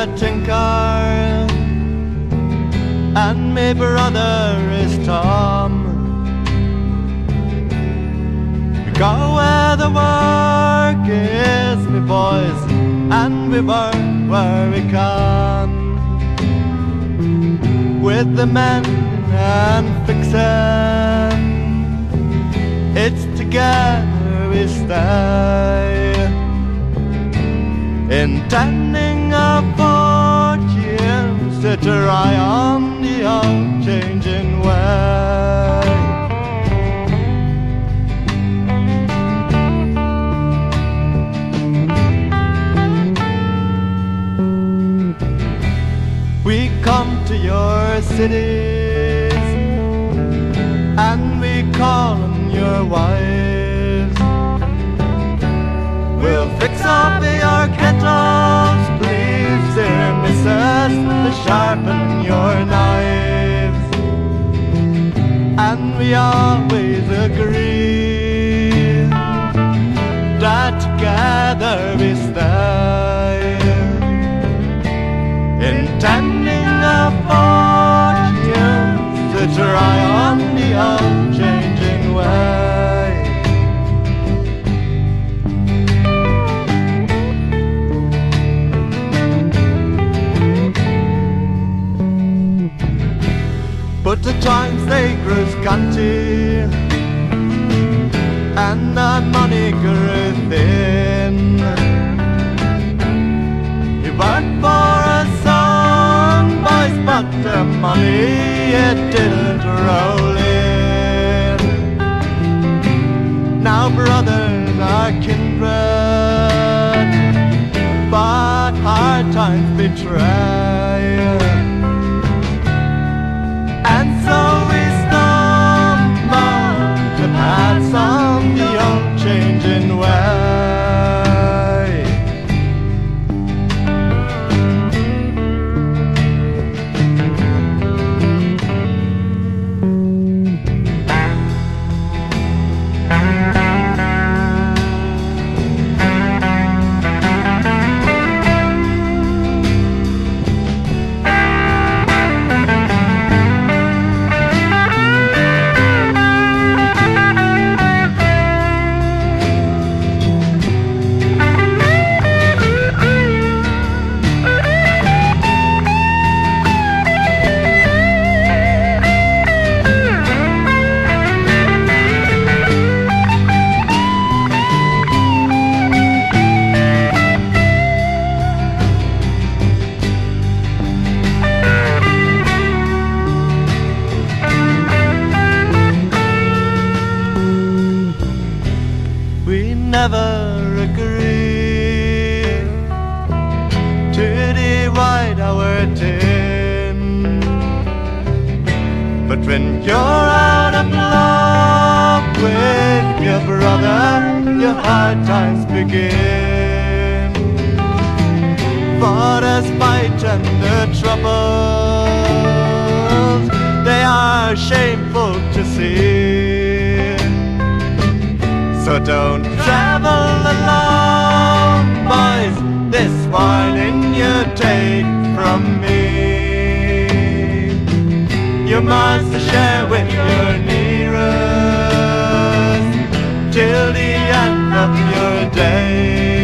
a tinker, and my brother is Tom. We go where the work is, me boys, and we work where we can, with the men and fixin'. It's together we stay, intending our fortunes to try on the old changing way. We come to your cities, and we call on your wives. We'll fix up your kettles, please, dear missus, to sharpen your knives. And we always agree that together we stay, intending our fortunes to try on the old changing way. But the times they grew scanty, and the money grew thin. You worked for a song, boys, but the money it didn't roll in. Now brothers are kindred, but hard times betray. And so we stumble to pass on the old changing way. Never agree to divide our tin, but when you're out of love with your brother, your hard times begin. For despite and the troubles, they are shameful to see. So don't travel alone, boys, this warning you take from me. You must share with your nearest till the end of your days.